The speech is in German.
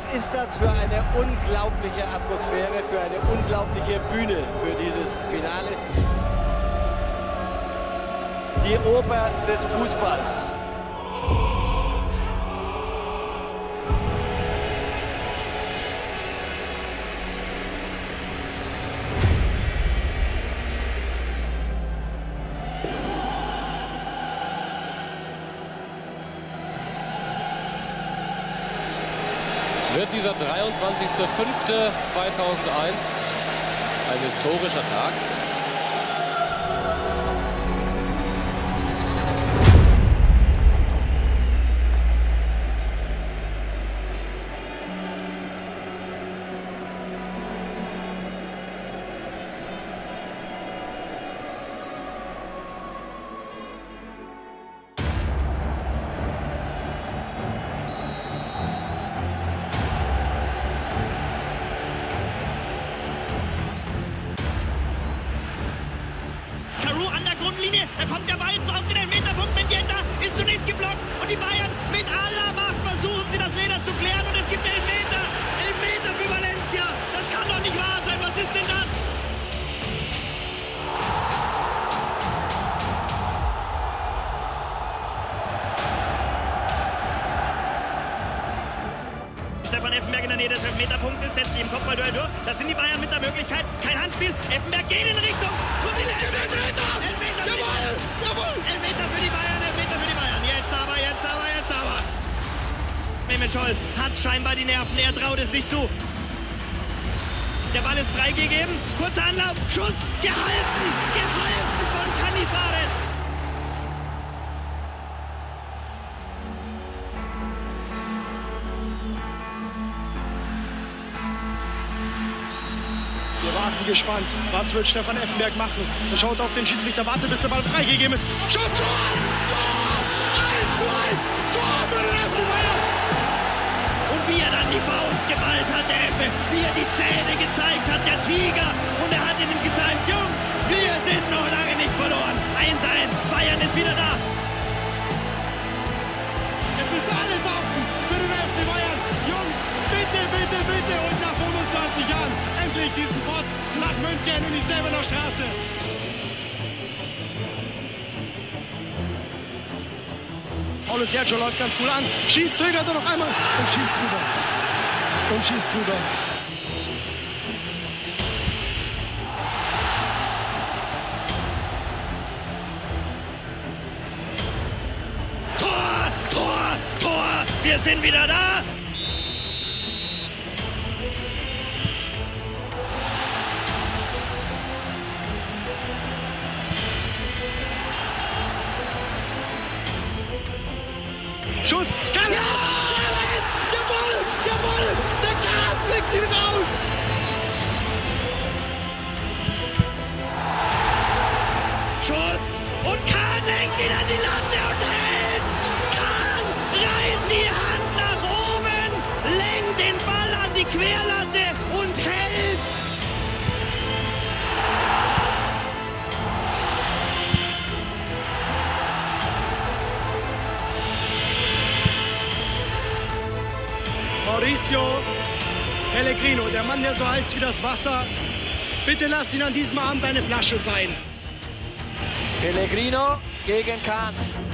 ist das für eine unglaubliche Atmosphäre, für eine unglaubliche Bühne für dieses Finale. Die Oper des Fußballs. Wird dieser 23.05.2001 ein historischer Tag? An der Grundlinie, da kommt der Ball auf den Elfmeterpunkt. Mendieta ist zunächst geblockt und die Bayern mit aller Macht versuchen sie das Leder zu klären und es gibt Elfmeter. Elfmeter für Valencia. Das kann doch nicht wahr sein. Was ist denn das? Stefan Effenberg in der Nähe des Elfmeterpunktes setzt sich im Kopfballduell durch. Das sind die Bayern mit der Möglichkeit. Kein Handspiel. Effenberg geht in Richtung. Elfmeter für die Bayern, Elfmeter für die Bayern. Jetzt aber. Mehmet Scholl hat scheinbar die Nerven, er traut es sich zu. Der Ball ist freigegeben, kurzer Anlauf, Schuss, gehalten von Canizares. Wir warten gespannt. Was wird Stefan Effenberg machen? Er schaut auf den Schiedsrichter, wartet, bis der Ball freigegeben ist. Schuss! Tor! 1:1! Tor für den FC Bayern! Und wie er dann die Faust geballt hat, der Effe, wie er die Zähne gezeigt hat, der Tiger. Und er hat ihnen gezeigt, Jungs, wir sind noch lange nicht verloren. 1:1, Bayern ist wieder da. Es ist alles offen für den FC Bayern. Jungs, bitte, und nach 25 Jahren endlich diesen Pott nach München und die Selbener Straße. Paulo Sergio läuft ganz gut an, schießt, zögert er noch einmal und schießt drüber. Tor, wir sind wieder da. Schuss, kann er! Jawohl! Der Kahn fliegt ihn raus! Schuss und Kahn lenkt ihn an die Latte und hält! Kahn reißt die Hand nach oben, lenkt den Ball an die Querlatte und hält! Mauricio Pellegrino, der Mann, der so heiß wie das Wasser. Bitte lass ihn an diesem Abend eine Flasche sein. Pellegrino gegen Kahn.